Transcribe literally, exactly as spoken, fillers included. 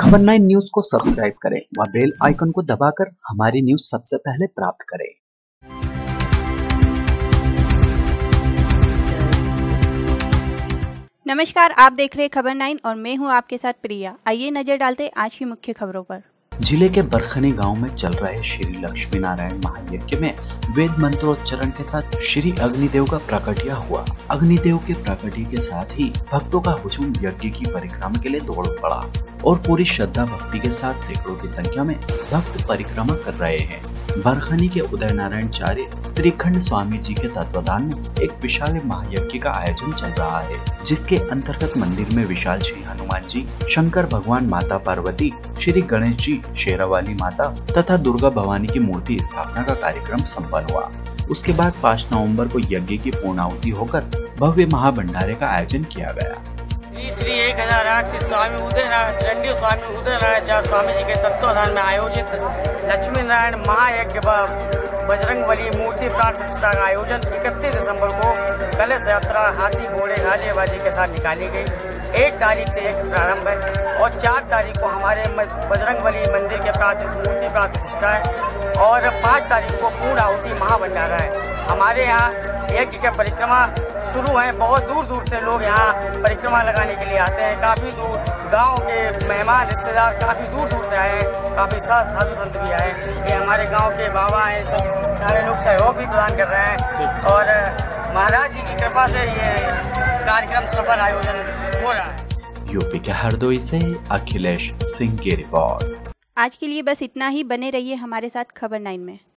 खबर nine news को subscribe करें व बेल आइकन को दबाकर हमारी न्यूज सबसे पहले प्राप्त करें। नमस्कार, आप देख रहे हैं खबर नाइन और मैं हूं आपके साथ प्रिया। आइए नजर डालते हैं आज की मुख्य खबरों पर। जिले के बरखनी गांव में चल रहे श्री लक्ष्मी नारायण महायज्ञ में वेद मंत्रोच्चारण के साथ श्री अग्निदेव का प्राकट्य हुआ। अग्निदेव के प्राकट्य के साथ ही भक्तों का हुजूम यज्ञ की परिक्रमा के लिए दौड़ पड़ा और पूरी श्रद्धा भक्ति के साथ सैकड़ों की संख्या में भक्त परिक्रमा कर रहे हैं। बरखनी के उदय नारायण चार्य त्रिखंड स्वामी जी के तत्वाधान में एक विशाल महायज्ञ का आयोजन चल रहा है, जिसके अंतर्गत मंदिर में विशाल श्री हनुमान जी, शंकर भगवान, माता पार्वती, श्री गणेश जी, शेरावाली माता तथा दुर्गा भवानी की मूर्ति स्थापना का कार्यक्रम संपन्न हुआ। उसके बाद पाँच नवंबर को यज्ञ की पूर्णाहुति होकर भव्य महाभंडारे का आयोजन किया गया। श्री एक हजार आठ से स्वामी उदय नारायण स्वामी उदय नारायण स्वामी जी के तत्वाधान में आयोजित लक्ष्मी नारायण महायज्ञ बजरंग बली मूर्ति प्राण प्रतिष्ठा का आयोजन इकतीस दिसंबर को कलश यात्रा हाथी घोड़े गाजे बाजी के साथ निकाली गई। एक तारीख से एक प्रारंभ है और चार तारीख को हमारे बजरंग बली मंदिर के प्राण मूर्ति प्राण प्रतिष्ठा है और पाँच तारीख को पूर्ण आहुति महाभंडारा है। हमारे यहाँ यज्ञ की परिक्रमा शुरू है। बहुत दूर दूर से लोग यहाँ परिक्रमा लगाने के लिए आते हैं। काफी दूर गांव के मेहमान रिश्तेदार काफी दूर दूर से आए हैं। काफी साधु संत भी आए। ये हमारे गांव के बाबा हैं, सब सारे लोग सहयोग भी प्रदान कर रहे हैं और महाराज जी की कृपा से ये कार्यक्रम सफल आयोजन हो रहा है। यूपी के हरदोई से अखिलेश सिंह की रिपोर्ट। आज के लिए बस इतना ही। बने रहिए हमारे साथ खबर नाइन में।